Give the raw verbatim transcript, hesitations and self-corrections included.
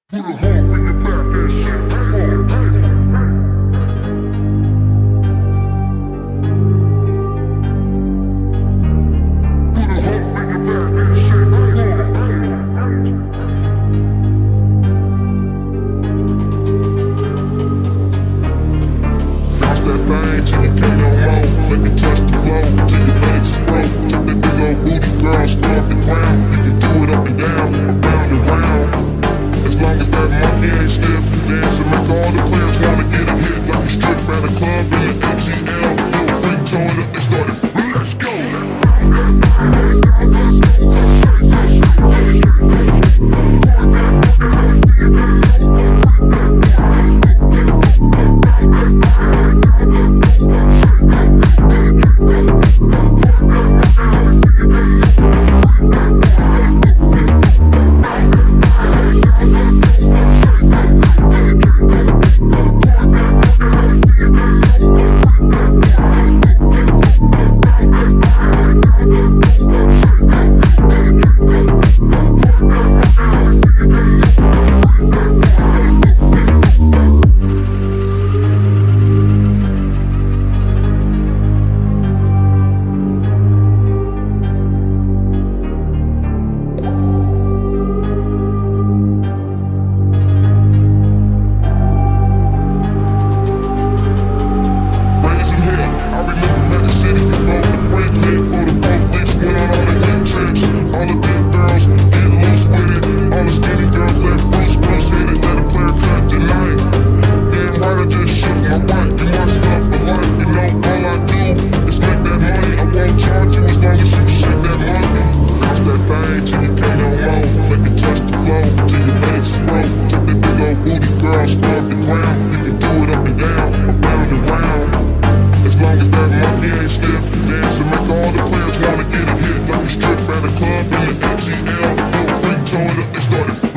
Put a hump in your back and shit, come on, hey. Put a hump in your back and shit, come on, hey. Bounce that thing till you can't no more. Let me touch the floor till your legs is broke. Take that big old booty, girl, stomp the ground. You can do it up and down, around and round. As long as that monkey ain't stiff, dance and make all the players wanna get a hit. Like we strip at a club in the M T L. Little freak told up and started, let's go! Girl, stomp the ground. You can do it up and down, around and round. As long as that monkey ain't stiff, dance and make all the players wanna get a hit. Like we strip at a club in the M T L. Little freak told up and started.